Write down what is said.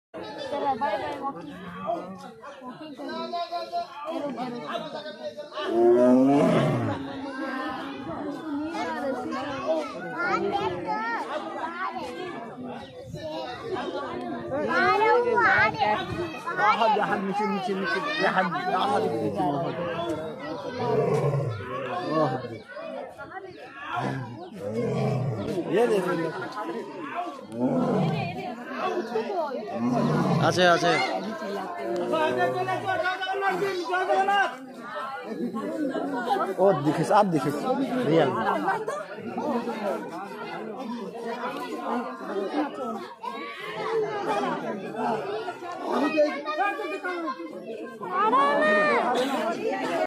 चला bye by walking walking واحد مشي لحد আছে আছে ও দেখিস आप দেখিস रियल